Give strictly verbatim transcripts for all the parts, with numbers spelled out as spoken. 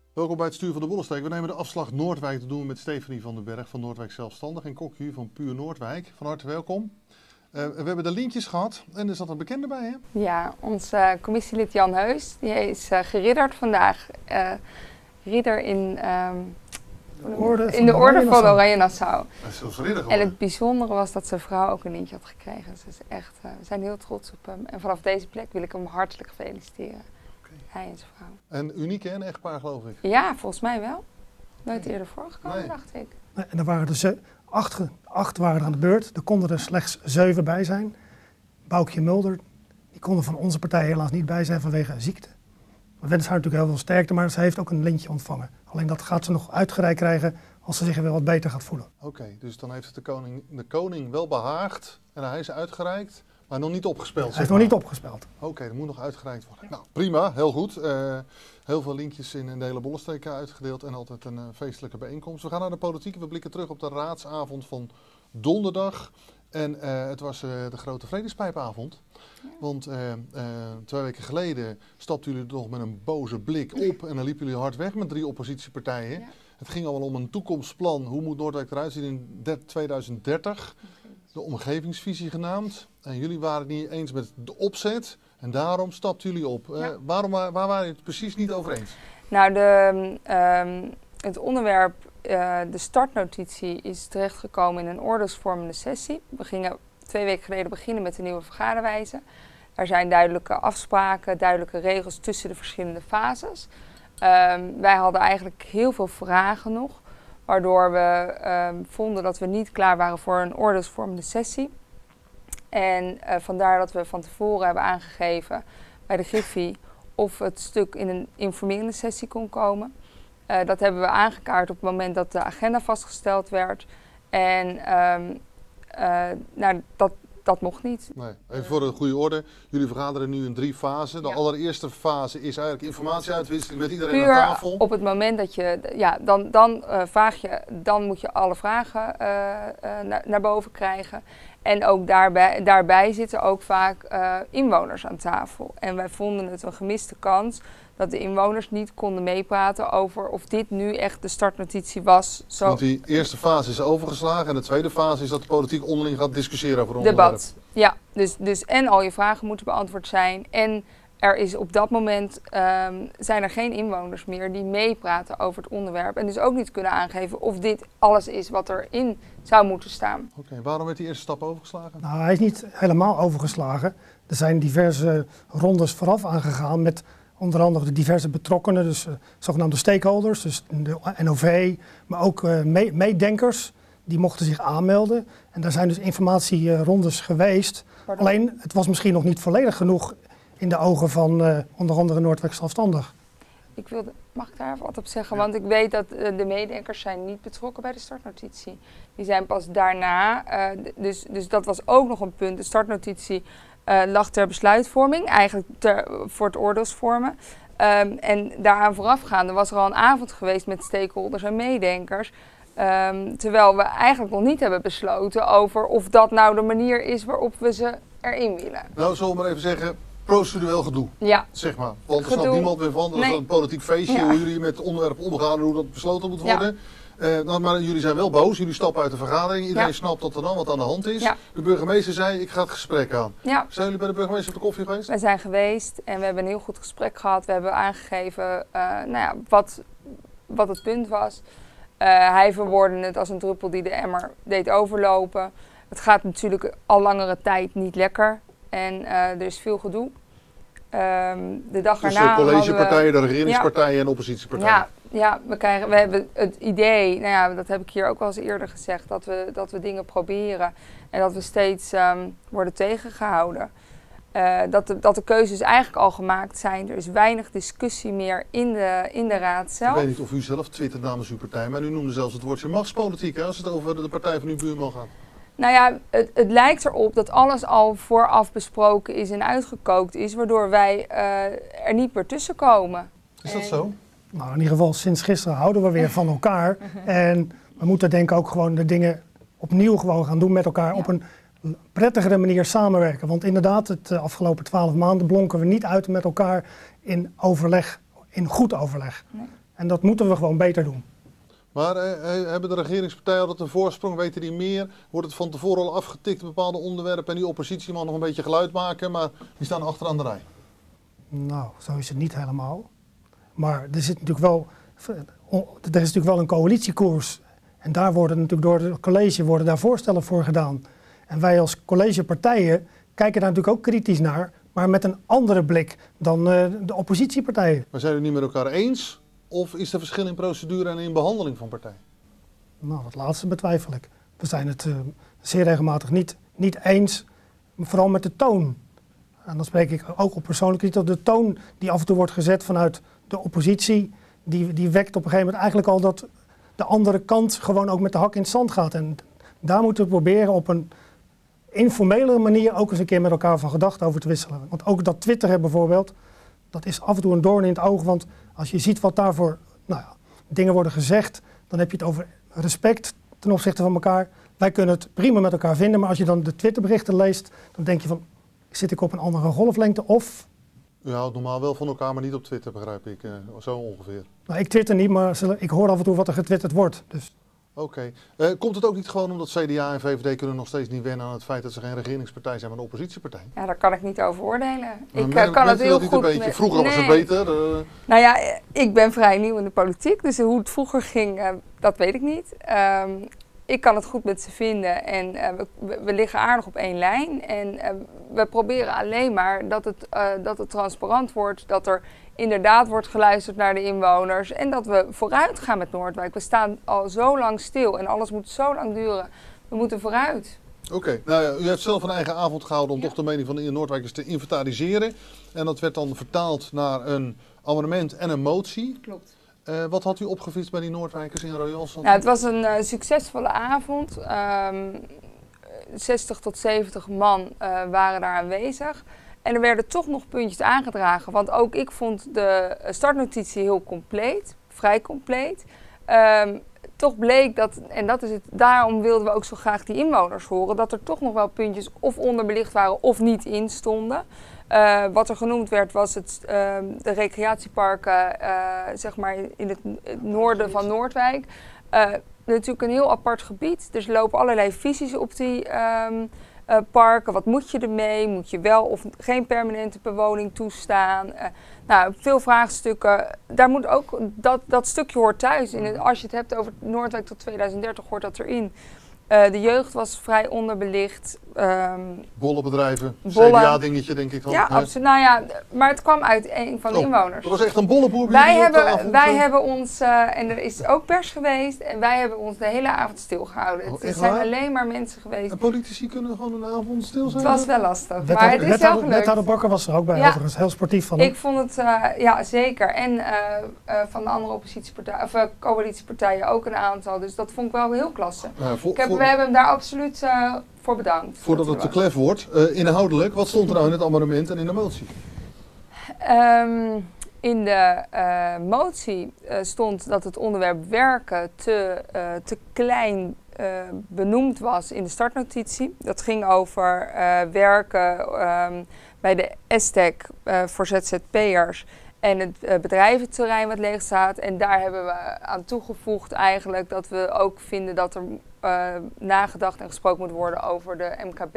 Welkom bij het Stuur van de Bollenstreek. We nemen de afslag Noordwijk te doen met Stefanie van den Berg van Noordwijk Zelfstandig en Kokju van Puur Noordwijk. Van harte welkom. Uh, we hebben de lintjes gehad en er zat een bekende bij, hè? Ja, onze uh, commissielid Jan Heus, die is uh, geridderd vandaag. Uh, ridder in, um, de orde in de orde van Oranje Nassau. Hij is zelfs ridder geworden. En het bijzondere was dat zijn vrouw ook een lintje had gekregen. Dus is echt, uh, we zijn heel trots op hem. En vanaf deze plek wil ik hem hartelijk feliciteren. Okay. Hij en zijn vrouw. En uniek, hè? Een echtpaar, geloof ik. Ja, volgens mij wel. Nooit eerder voorgekomen, nee. dacht ik. Nee, en er waren er ze, acht, acht waren er aan de beurt. Er konden er slechts zeven bij zijn. Boukje Mulder, die kon er van onze partij helaas niet bij zijn vanwege ziekte. We wensen haar natuurlijk heel veel sterkte, maar ze heeft ook een lintje ontvangen. Alleen dat gaat ze nog uitgereikt krijgen als ze zich weer wat beter gaat voelen. Oké, okay, dus dan heeft het de koning, de koning wel behaagd en hij is uitgereikt, maar nog niet opgespeeld. Hij is nog niet opgespeeld. Oké, okay, dat moet nog uitgereikt worden. Ja. Nou, prima, heel goed. Uh, heel veel linkjes in de hele Bollenstreek uitgedeeld en altijd een uh, feestelijke bijeenkomst. We gaan naar de politiek. We blikken terug op de raadsavond van donderdag. En uh, het was uh, de grote vredespijpavond. Ja. Want uh, uh, twee weken geleden stapten jullie nog met een boze blik op en dan liepen jullie hard weg met drie oppositiepartijen. Ja. Het ging allemaal om een toekomstplan. Hoe moet Noordwijk eruit zien in tweeduizend dertig? De omgevingsvisie genaamd. En jullie waren het niet eens met de opzet en daarom stapten jullie op. Ja. Uh, waarom, waar waren jullie het precies niet over eens? Nou, de, um, het onderwerp, uh, de startnotitie is terechtgekomen in een oordeelsvormende sessie. We gingen twee weken geleden beginnen met de nieuwe vergaderwijze. Er zijn duidelijke afspraken, duidelijke regels tussen de verschillende fases. Um, wij hadden eigenlijk heel veel vragen nog, waardoor we um, vonden dat we niet klaar waren voor een oordeelsvormende sessie. En uh, vandaar dat we van tevoren hebben aangegeven bij de Griffie of het stuk in een informerende sessie kon komen. Uh, dat hebben we aangekaart op het moment dat de agenda vastgesteld werd. En um, uh, nou, dat, dat mocht niet. Nee. Even voor de goede orde. Jullie vergaderen nu in drie fasen. De ja. allereerste fase is eigenlijk informatieuitwisseling met iedereen Puur aan tafel. Op het moment dat je, ja, dan, dan uh, vraag je, dan moet je alle vragen uh, uh, naar, naar boven krijgen. En ook daarbij, daarbij zitten ook vaak uh, inwoners aan tafel. En wij vonden het een gemiste kans dat de inwoners niet konden meepraten over of dit nu echt de startnotitie was. Zo. Want die eerste fase is overgeslagen en de tweede fase is dat de politiek onderling gaat discussiëren over onderwerpen. Debat, ja. Dus, dus en al je vragen moeten beantwoord zijn en er is op dat moment um, zijn er geen inwoners meer die meepraten over het onderwerp. En dus ook niet kunnen aangeven of dit alles is wat erin zou moeten staan. Oké, okay, waarom werd die eerste stap overgeslagen? Nou, hij is niet helemaal overgeslagen. Er zijn diverse rondes vooraf aangegaan met onder andere de diverse betrokkenen, dus uh, zogenaamde stakeholders, dus de N O V, maar ook uh, mee meedenkers. Die mochten zich aanmelden. En daar zijn dus informatierondes geweest. Pardon? Alleen, het was misschien nog niet volledig genoeg in de ogen van uh, onder andere Noordwijk Zelfstandig. Ik wilde, mag ik daar even wat op zeggen? Ja. Want ik weet dat uh, de meedenkers zijn niet betrokken bij de startnotitie. Die zijn pas daarna, uh, dus, dus dat was ook nog een punt. De startnotitie uh, lag ter besluitvorming, eigenlijk ter, voor het oordeelsvormen. Um, en daaraan voorafgaande was er al een avond geweest met stakeholders en meedenkers. Um, terwijl we eigenlijk nog niet hebben besloten over of dat nou de manier is waarop we ze erin willen. Nou, zullen we maar even zeggen, procedureel gedoe. Ja. Zeg maar. Want er snapt niemand meer van. Dat nee. is een politiek feestje, ja. hoe jullie met het onderwerp omgaan en hoe dat besloten moet worden. Ja. Uh, nou, maar jullie zijn wel boos, jullie stappen uit de vergadering. Iedereen ja. snapt dat er dan wat aan de hand is. Ja. De burgemeester zei, ik ga het gesprek aan. Ja. Zijn jullie bij de burgemeester op de koffie geweest? Wij zijn geweest en we hebben een heel goed gesprek gehad. We hebben aangegeven uh, nou ja, wat, wat het punt was. Uh, hij verwoordde het als een druppel die de emmer deed overlopen. Het gaat natuurlijk al langere tijd niet lekker en uh, er is veel gedoe. Um, de dag dus erna de collegepartijen, we, de regeringspartijen ja, en oppositiepartijen. Ja, ja we, krijgen, we hebben het idee, nou ja, dat heb ik hier ook wel eens eerder gezegd, dat we, dat we dingen proberen en dat we steeds um, worden tegengehouden. Uh, dat, de, dat de keuzes eigenlijk al gemaakt zijn. Er is weinig discussie meer in de, in de raad zelf. Ik weet niet of u zelf twittert namens uw partij, maar u noemde zelfs het woordje machtspolitiek, hè, als het over de partij van uw buurman gaat. Nou ja, het, het lijkt erop dat alles al vooraf besproken is en uitgekookt is, waardoor wij uh, er niet meer tussen komen. Is dat en... zo? Nou, in ieder geval sinds gisteren houden we weer van elkaar. En we moeten denk ik ook gewoon de dingen opnieuw gewoon gaan doen met elkaar, ja, op een prettigere manier samenwerken. Want inderdaad, het afgelopen twaalf maanden blonken we niet uit met elkaar in overleg, in goed overleg. Nee. En dat moeten we gewoon beter doen. Maar eh, hebben de regeringspartijen altijd een voorsprong? Weten die meer? Wordt het van tevoren al afgetikt, bepaalde onderwerpen? En die oppositieman nog een beetje geluid maken, maar die staan achteraan de rij. Nou, zo is het niet helemaal. Maar er zit natuurlijk wel, er is natuurlijk wel een coalitiekoers. En daar worden natuurlijk door het college worden daar voorstellen voor gedaan. En wij als collegepartijen kijken daar natuurlijk ook kritisch naar, maar met een andere blik dan uh, de oppositiepartijen. Maar zijn jullie met elkaar eens? Of is er verschil in procedure en in behandeling van partijen? Nou, dat laatste betwijfel ik. We zijn het uh, zeer regelmatig niet, niet eens, vooral met de toon. En dan spreek ik ook op persoonlijk niet, de toon die af en toe wordt gezet vanuit de oppositie, die, die wekt op een gegeven moment eigenlijk al dat de andere kant gewoon ook met de hak in het zand gaat. En daar moeten we proberen op een informele manier ook eens een keer met elkaar van gedachten over te wisselen. Want ook dat twitteren bijvoorbeeld, dat is af en toe een doorn in het oog. Want als je ziet wat daarvoor nou ja, dingen worden gezegd, dan heb je het over respect ten opzichte van elkaar. Wij kunnen het prima met elkaar vinden, maar als je dan de Twitterberichten leest, dan denk je van, zit ik op een andere golflengte of... U houdt normaal wel van elkaar, maar niet op Twitter, begrijp ik. Uh, zo ongeveer. Nou, ik twitter niet, maar ik hoor af en toe wat er getwitterd wordt. Dus. Oké. Okay. Uh, komt het ook niet gewoon omdat C D A en V V D kunnen nog steeds niet wennen aan het feit dat ze geen regeringspartij zijn, maar een oppositiepartij? Ja, daar kan ik niet over oordelen. Nou, ik men, uh, kan het heel goed... Met... Vroeger nee. was het beter. Uh... Nou ja, ik ben vrij nieuw in de politiek, dus hoe het vroeger ging, uh, dat weet ik niet. Um, ik kan het goed met ze vinden en uh, we, we liggen aardig op één lijn. En uh, we proberen alleen maar dat het, uh, dat het transparant wordt, dat er inderdaad wordt geluisterd naar de inwoners en dat we vooruit gaan met Noordwijk. We staan al zo lang stil en alles moet zo lang duren. We moeten vooruit. Oké, okay. Nou ja, u heeft zelf een eigen avond gehouden om ja. toch de mening van de Noordwijkers te inventariseren. En dat werd dan vertaald naar een amendement en een motie. Klopt. Uh, wat had u opgevist bij die Noordwijkers in Royalstad? Nou, het was een uh, succesvolle avond. Um, zestig tot zeventig man uh, waren daar aanwezig. En er werden toch nog puntjes aangedragen. Want ook ik vond de startnotitie heel compleet. Vrij compleet. Um, toch bleek dat, en dat is het, daarom wilden we ook zo graag die inwoners horen, dat er toch nog wel puntjes of onderbelicht waren of niet in stonden. Uh, wat er genoemd werd was het, uh, de recreatieparken uh, zeg maar in het, het noorden van Noordwijk. Uh, natuurlijk een heel apart gebied. Dus er lopen allerlei visies op die um, uh, parken. Wat moet je ermee? Moet je wel of geen permanente bewoning toestaan? Uh, nou, veel vraagstukken. Daar moet ook, dat, dat stukje hoort thuis. In het, als je het hebt over Noordwijk tot tweeduizend dertig hoort dat erin. Uh, de jeugd was vrij onderbelicht. Um, Bollenbedrijven, bollen. C D A-dingetje denk ik dan. Ja, absoluut. Nou ja, maar het kwam uit een van de oh, inwoners. Dat was echt een bollenboer. Wij, hebben, wij hebben ons, uh, en er is ook pers geweest, en wij hebben ons de hele avond stilgehouden. Oh, het zijn waar? alleen maar mensen geweest. En politici kunnen gewoon een avond stil zijn? Het was wel lastig, Wethouder, maar het is wel gelukt. Wethouder Bakker was er ook bij, ja. overigens, heel sportief van hem. Ik vond het, uh, ja zeker. En uh, uh, van de andere oppositiepartijen, of uh, coalitiepartijen ook een aantal. Dus dat vond ik wel heel klasse. Nou, voor, ik heb, voor... we hebben hem daar absoluut Uh, voor bedankt. Voordat het te klef wordt, uh, inhoudelijk, wat stond er nou in het amendement en in de motie? Um, in de uh, motie uh, stond dat het onderwerp werken te, uh, te klein uh, benoemd was in de startnotitie. Dat ging over uh, werken um, bij de Estec uh, voor Z Z P'ers. En het uh, bedrijventerrein wat leeg staat. En daar hebben we aan toegevoegd eigenlijk dat we ook vinden dat er uh, nagedacht en gesproken moet worden over de M K B.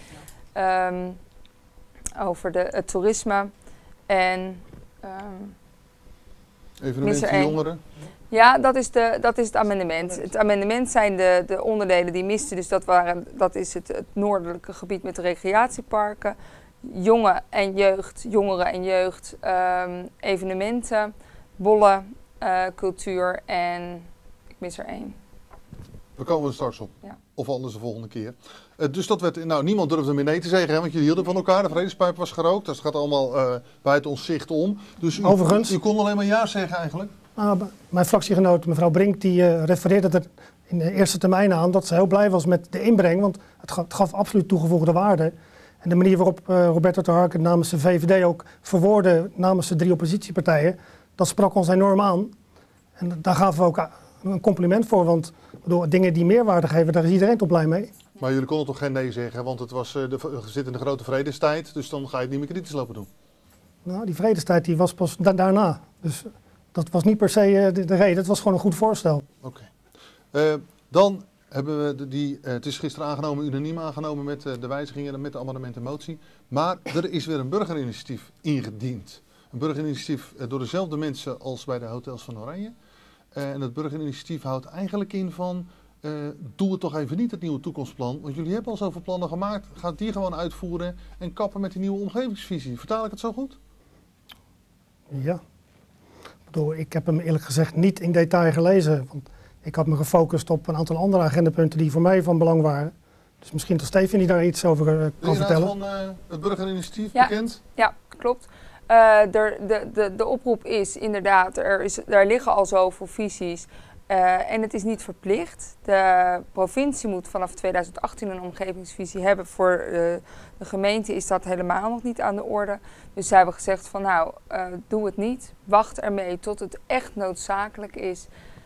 Um, over de, het toerisme. En um, evenementen jongeren? Ja, dat is, de, dat is het amendement. Het amendement zijn de, de onderdelen die misten. Dus dat, waren, dat is het, het noordelijke gebied met de recreatieparken. Jongen en jeugd, jongeren en jeugd, um, evenementen, bollen, uh, cultuur en ik mis er één. We komen er straks op. Ja. Of anders de volgende keer. Uh, dus dat werd, nou niemand durfde meer nee te zeggen, hè, want jullie hielden van elkaar. De vredespijp was gerookt, dus het gaat allemaal uh, buiten ons zicht om. Dus u, Overigens. U kon alleen maar ja zeggen eigenlijk? Uh, mijn fractiegenoot mevrouw Brink die uh, refereerde er in de eerste termijn aan dat ze heel blij was met de inbreng, want het gaf, het gaf absoluut toegevoegde waarde. En de manier waarop uh, Roberto ter Harken namens de V V D ook verwoordde namens de drie oppositiepartijen, dat sprak ons enorm aan. En daar gaven we ook een compliment voor, want bedoel, dingen die meerwaarde geven, daar is iedereen toch blij mee. Maar jullie konden toch geen nee zeggen, want het was, uh, de, we zitten in de grote vredestijd, dus dan ga je het niet meer kritisch lopen doen. Nou, die vredestijd die was pas da daarna. Dus dat was niet per se uh, de, de reden, het was gewoon een goed voorstel. Oké. Okay. Uh, dan hebben we de, die, uh, het is gisteren aangenomen, unaniem aangenomen met uh, de wijzigingen en met de amendement en motie. Maar er is weer een burgerinitiatief ingediend. Een burgerinitiatief uh, door dezelfde mensen als bij de hotels van Oranje. Uh, en het burgerinitiatief houdt eigenlijk in van, uh, doe het toch even niet, het nieuwe toekomstplan. Want jullie hebben al zoveel plannen gemaakt, ga die gewoon uitvoeren en kappen met die nieuwe omgevingsvisie. Vertaal ik het zo goed? Ja. Ik bedoel, ik heb hem eerlijk gezegd niet in detail gelezen. Want ik had me gefocust op een aantal andere agendapunten die voor mij van belang waren. Dus misschien dat Steven die daar iets over uh, kan vertellen. Van uh, het burgerinitiatief ja, bekend? Ja, klopt. Uh, de, de, de, de oproep is inderdaad, er, is, er liggen al zoveel visies uh, en het is niet verplicht. De provincie moet vanaf tweeduizend achttien een omgevingsvisie hebben. Voor uh, de gemeente is dat helemaal nog niet aan de orde. Dus zij hebben gezegd van nou, uh, doe het niet. Wacht ermee tot het echt noodzakelijk is.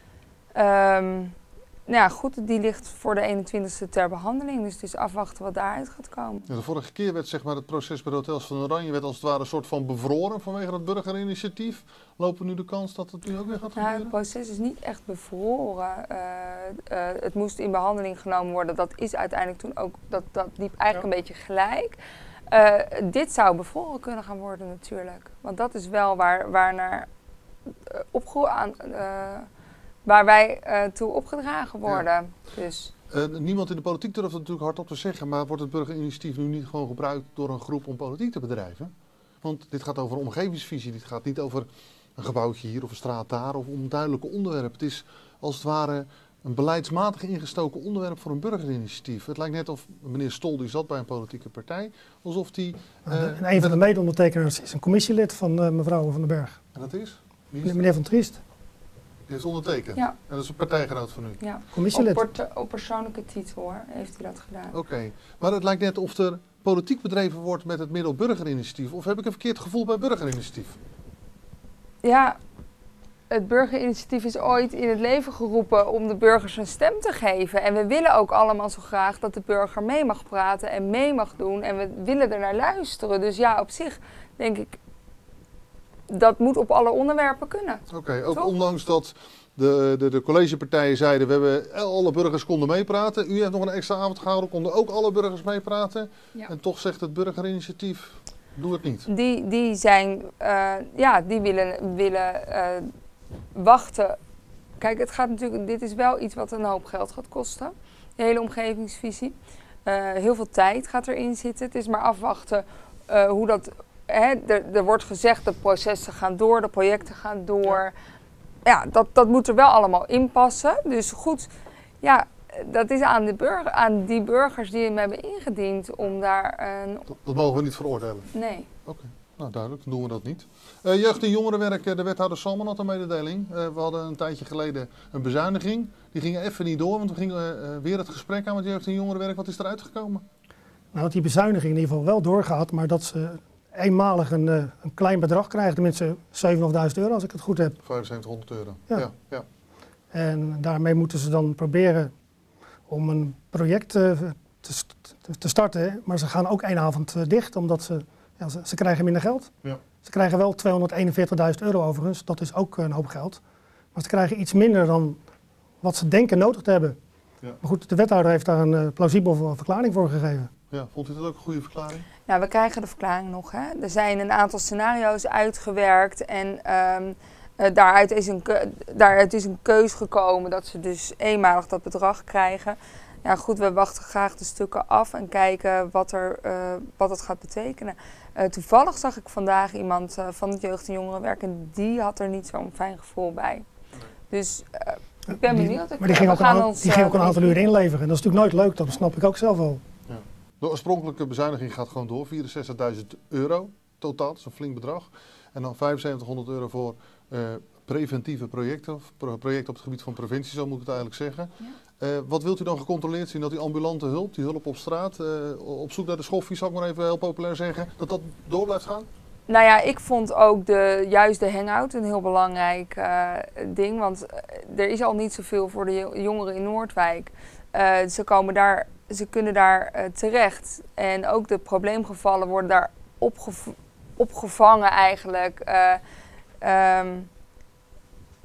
Um, nou ja, goed, die ligt voor de eenentwintigste ter behandeling. Dus het is afwachten wat daaruit gaat komen. Ja, de vorige keer werd zeg maar, het proces bij de hotels van Oranje werd als het ware een soort van bevroren vanwege dat burgerinitiatief. Lopen we nu de kans dat het nu ook weer gaat gebeuren? Nou, het proces is niet echt bevroren. Uh, uh, het moest in behandeling genomen worden. Dat is uiteindelijk toen ook, dat, dat liep eigenlijk ja. een beetje gelijk. Uh, dit zou bevroren kunnen gaan worden natuurlijk. Want dat is wel waar, waar naar uh, opge- aan... Uh, waar wij uh, toe opgedragen worden. Ja. Dus. Uh, niemand in de politiek durft het natuurlijk hardop te zeggen, maar wordt het burgerinitiatief nu niet gewoon gebruikt door een groep om politiek te bedrijven? Want dit gaat over omgevingsvisie, dit gaat niet over een gebouwtje hier of een straat daar of om duidelijke onderwerpen. Het is als het ware een beleidsmatig ingestoken onderwerp voor een burgerinitiatief. Het lijkt net of meneer Stol, die zat bij een politieke partij, alsof die... Uh, en een van de mede-ondertekenaars is een commissielid van uh, mevrouw Van den Berg. En dat is? is meneer Van Triest. Die is ondertekend? Ja. En dat is een partijgenoot van u? Ja. Commissielid. Op, per- op persoonlijke titel hoor, heeft hij dat gedaan. Oké. Okay. Maar het lijkt net of er politiek bedreven wordt met het middel burgerinitiatief. Of heb ik een verkeerd gevoel bij burgerinitiatief? Ja, het burgerinitiatief is ooit in het leven geroepen om de burgers een stem te geven. En we willen ook allemaal zo graag dat de burger mee mag praten en mee mag doen. En we willen er naar luisteren. Dus ja, op zich denk ik, dat moet op alle onderwerpen kunnen. Oké, okay, ook Toch? Ondanks dat de, de, de collegepartijen zeiden, we hebben alle burgers konden meepraten. U heeft nog een extra avond gehouden, konden ook alle burgers meepraten. Ja. En toch zegt het burgerinitiatief, doe het niet. Die, die zijn, uh, ja, die willen, willen uh, wachten. Kijk, het gaat natuurlijk, dit is wel iets wat een hoop geld gaat kosten. De hele omgevingsvisie. Uh, heel veel tijd gaat erin zitten. Het is maar afwachten uh, hoe dat... He, er, er wordt gezegd, de processen gaan door, de projecten gaan door. Ja, ja dat, dat moet er wel allemaal in passen. Dus goed, ja, dat is aan, de burger, aan die burgers die hem hebben ingediend om daar... een... dat, dat mogen we niet veroordelen? Nee. Oké, okay. Nou duidelijk, dan doen we dat niet. Uh, jeugd- en jongerenwerk, de wethouder Salman had een mededeling. Uh, we hadden een tijdje geleden een bezuiniging. Die ging even niet door, want we gingen uh, weer het gesprek aan met jeugd- en jongerenwerk. Wat is eruit gekomen? Nou, dat die bezuiniging in ieder geval wel doorgaat, maar dat ze... eenmalig een, uh, een klein bedrag krijgen, tenminste zevenhonderdduizend euro als ik het goed heb. vijfenzeventighonderd euro. Ja. Ja, ja. En daarmee moeten ze dan proberen om een project uh, te, st- te starten, maar ze gaan ook één avond uh, dicht, omdat ze, ja, ze, ze krijgen minder geld. Ja. Ze krijgen wel tweehonderdeenenveertigduizend euro overigens, dat is ook een hoop geld. Maar ze krijgen iets minder dan wat ze denken nodig te hebben. Ja. Maar goed, de wethouder heeft daar een uh, plausibele verklaring voor gegeven. Ja, vond u dat ook een goede verklaring? Nou, we krijgen de verklaring nog. Hè. Er zijn een aantal scenario's uitgewerkt en um, uh, daaruit, is een ke- daaruit is een keus gekomen dat ze dus eenmalig dat bedrag krijgen. Ja goed, we wachten graag de stukken af en kijken wat, er, uh, wat het gaat betekenen. Uh, toevallig zag ik vandaag iemand uh, van het jeugd- en jongerenwerk en die had er niet zo'n fijn gevoel bij. Dus uh, ik ben die, benieuwd. Maar die ging ook een, aan, die ging ook een aantal uur inleveren en dat is natuurlijk nooit leuk, dat snap ik ook zelf wel. Ja. De oorspronkelijke bezuiniging gaat gewoon door, vierenzestigduizend euro totaal, dat is een flink bedrag. En dan vijfenzeventighonderd euro voor uh, preventieve projecten, of pro- projecten op het gebied van preventie, zo moet ik het eigenlijk zeggen. Ja. Uh, wat wilt u dan gecontroleerd zien? Dat die ambulante hulp, die hulp op straat, uh, op zoek naar de schoffie, zal ik maar even heel populair zeggen, dat dat door blijft gaan? Nou ja, ik vond ook de, juist de hangout een heel belangrijk uh, ding, want uh, er is al niet zoveel voor de jongeren in Noordwijk. Uh, ze komen daar... Ze kunnen daar uh, terecht en ook de probleemgevallen worden daar opgev- opgevangen eigenlijk. Uh, um,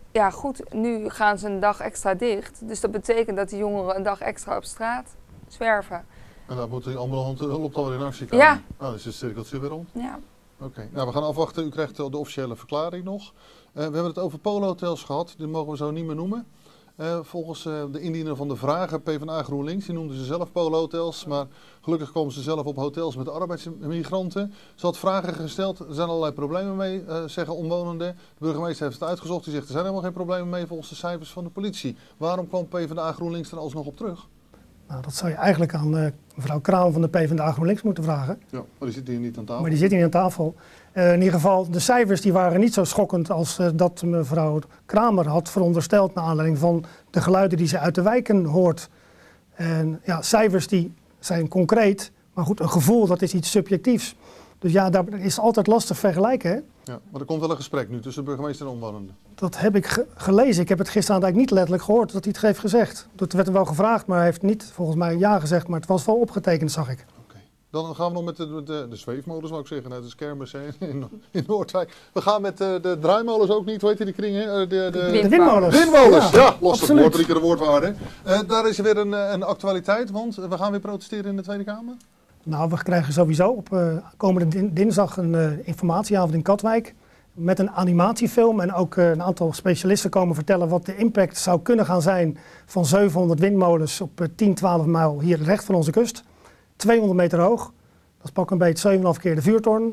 ja goed, nu gaan ze een dag extra dicht. Dus dat betekent dat die jongeren een dag extra op straat zwerven. En daar moet die ambulante hulp dan weer in actie komen? Ja. Nou, dus het cirkeltje weer om. Ja. Oké, okay. Nou we gaan afwachten. U krijgt de officiële verklaring nog. Uh, we hebben het over polo-hotels gehad. Die mogen we zo niet meer noemen. Uh, volgens uh, de indiener van de vragen, PvdA GroenLinks, die noemden ze zelf polo-hotels. Maar gelukkig komen ze zelf op hotels met arbeidsmigranten. Ze had vragen gesteld, er zijn allerlei problemen mee, uh, zeggen omwonenden. De burgemeester heeft het uitgezocht, die zegt er zijn helemaal geen problemen mee volgens de cijfers van de politie. Waarom kwam PvdA GroenLinks er alsnog op terug? Nou, dat zou je eigenlijk aan uh, mevrouw Kraam van de PvdA GroenLinks moeten vragen. Ja, maar die zit hier niet aan tafel. Maar die zit hier aan tafel. Uh, in ieder geval, de cijfers die waren niet zo schokkend als uh, dat mevrouw Kramer had verondersteld naar aanleiding van de geluiden die ze uit de wijken hoort. En ja, cijfers die zijn concreet, maar goed, een gevoel dat is iets subjectiefs. Dus ja, daar is altijd lastig vergelijken. Hè? Ja, maar er komt wel een gesprek nu tussen de burgemeester en omwonenden. Dat heb ik ge gelezen. Ik heb het gisteravond eigenlijk niet letterlijk gehoord dat hij het heeft gezegd. Dat werd hem wel gevraagd, maar hij heeft niet volgens mij ja gezegd, maar het was wel opgetekend, zag ik. Okay. Dan gaan we nog met de, de, de zweefmolens, wou ik zeggen, uit de Skermis in, in Noordwijk. We gaan met de, de draaimolens ook niet, hoe heet die, de kringen? De, de, de windmolens. Windmolens, ja, ja los absoluut. het woord, drie keer de woordwaarde. Uh, daar is weer een, een actualiteit, want we gaan weer protesteren in de Tweede Kamer. Nou, we krijgen sowieso op uh, komende dinsdag een uh, informatieavond in Katwijk met een animatiefilm en ook uh, een aantal specialisten komen vertellen wat de impact zou kunnen gaan zijn van zevenhonderd windmolens op uh, tien, twaalf mijl hier recht van onze kust. tweehonderd meter hoog, dat is pak een beetje zeven komma vijf keer de vuurtoren,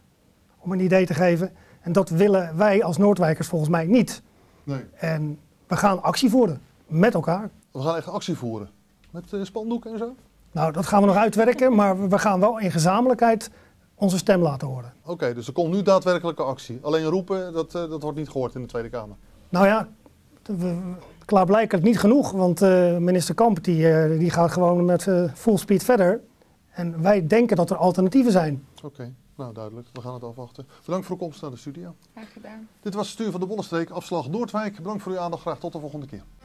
om een idee te geven. En dat willen wij als Noordwijkers volgens mij niet. Nee. En we gaan actie voeren, met elkaar. We gaan echt actie voeren, met uh, spandoeken en zo? Nou, dat gaan we nog uitwerken, maar we gaan wel in gezamenlijkheid onze stem laten horen. Oké, okay, dus er komt nu daadwerkelijke actie. Alleen roepen, dat, uh, dat wordt niet gehoord in de Tweede Kamer. Nou ja, klaarblijkelijk niet genoeg, want uh, minister Kamp die, uh, die gaat gewoon met uh, full speed verder. En wij denken dat er alternatieven zijn. Oké, okay, nou duidelijk. We gaan het afwachten. Bedankt voor de komst naar de studio. Graag gedaan. Dit was het Stuur van de Bollenstreek, afslag Noordwijk. Bedankt voor uw aandacht. Graag tot de volgende keer.